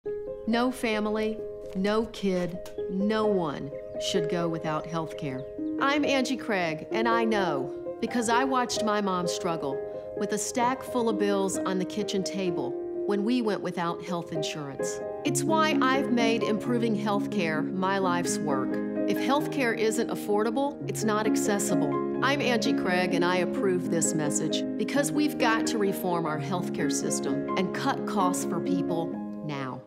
No family, no kid, no one should go without health care. I'm Angie Craig, and I know because I watched my mom struggle with a stack full of bills on the kitchen table when we went without health insurance. It's why I've made improving health care my life's work. If health care isn't affordable, it's not accessible. I'm Angie Craig, and I approve this message because we've got to reform our health care system and cut costs for people now.